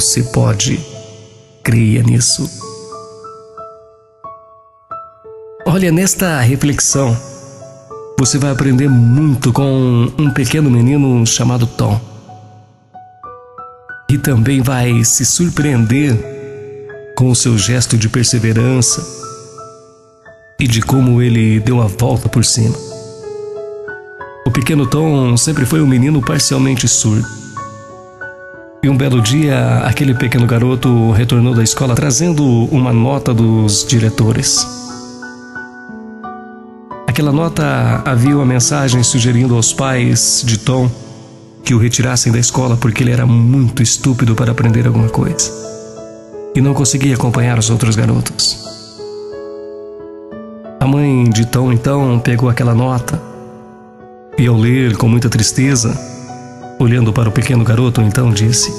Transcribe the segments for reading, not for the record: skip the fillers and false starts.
Você pode. Creia nisso. Olha, nesta reflexão, você vai aprender muito com um pequeno menino chamado Tom. E também vai se surpreender com o seu gesto de perseverança e de como ele deu a volta por cima. O pequeno Tom sempre foi um menino parcialmente surdo. E um belo dia, aquele pequeno garoto retornou da escola trazendo uma nota dos diretores. Aquela nota havia uma mensagem sugerindo aos pais de Tom que o retirassem da escola porque ele era muito estúpido para aprender alguma coisa e não conseguia acompanhar os outros garotos. A mãe de Tom então pegou aquela nota e, ao ler com muita tristeza, olhando para o pequeno garoto, então disse: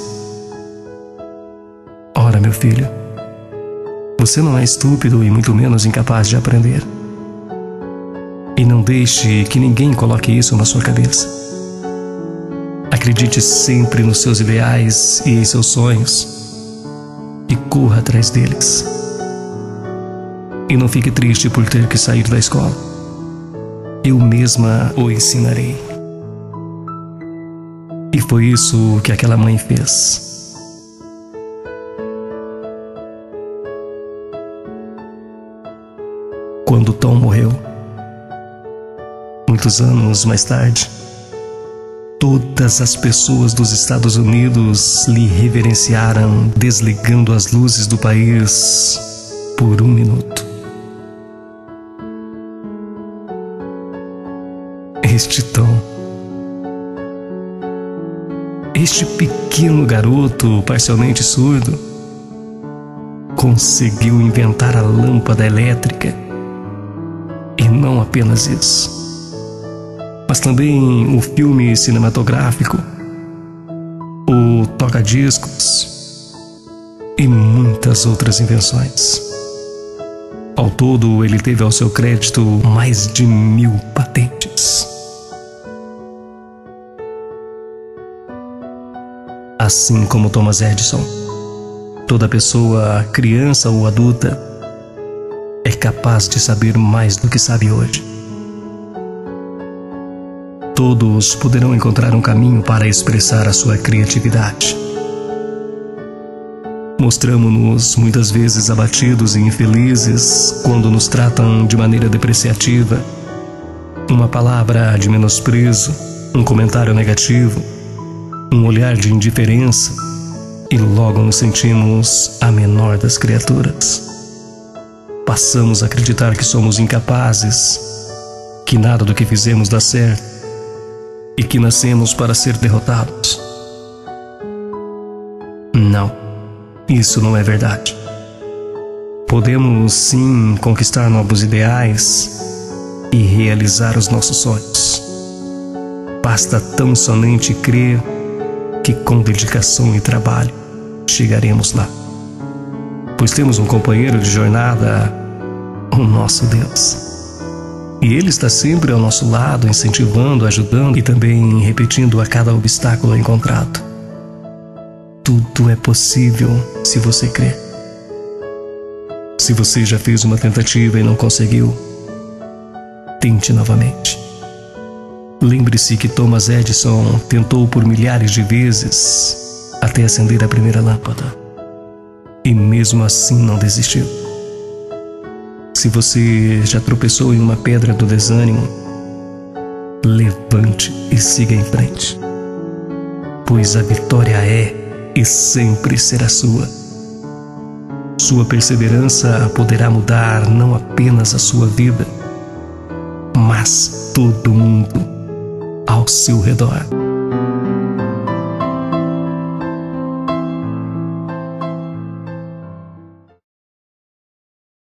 "Ora, meu filho, você não é estúpido e muito menos incapaz de aprender. E não deixe que ninguém coloque isso na sua cabeça. Acredite sempre nos seus ideais e em seus sonhos e corra atrás deles. E não fique triste por ter que sair da escola. Eu mesma o ensinarei." E foi isso que aquela mãe fez. Quando Tom morreu, muitos anos mais tarde, todas as pessoas dos Estados Unidos lhe reverenciaram, desligando as luzes do país por 1 minuto. Este Tom, este pequeno garoto parcialmente surdo, conseguiu inventar a lâmpada elétrica. E não apenas isso, mas também o filme cinematográfico, o toca-discos e muitas outras invenções. Ao todo, ele teve ao seu crédito mais de 1000 patentes. Assim como Thomas Edison, toda pessoa, criança ou adulta, é capaz de saber mais do que sabe hoje. Todos poderão encontrar um caminho para expressar a sua criatividade. Mostramos-nos muitas vezes abatidos e infelizes quando nos tratam de maneira depreciativa. Uma palavra de menosprezo, um comentário negativo, um olhar de indiferença, e logo nos sentimos a menor das criaturas. Passamos a acreditar que somos incapazes, que nada do que fizemos dá certo e que nascemos para ser derrotados. Não, isso não é verdade. Podemos sim conquistar novos ideais e realizar os nossos sonhos. Basta tão somente crer que com dedicação e trabalho chegaremos lá. Pois temos um companheiro de jornada, o nosso Deus. E Ele está sempre ao nosso lado, incentivando, ajudando e também repetindo a cada obstáculo encontrado. Tudo é possível se você crer. Se você já fez uma tentativa e não conseguiu, tente novamente. Lembre-se que Thomas Edison tentou por milhares de vezes até acender a primeira lâmpada. E mesmo assim não desistiu. Se você já tropeçou em uma pedra do desânimo, levante e siga em frente. Pois a vitória é e sempre será sua. Sua perseverança poderá mudar não apenas a sua vida, mas todo mundo ao seu redor.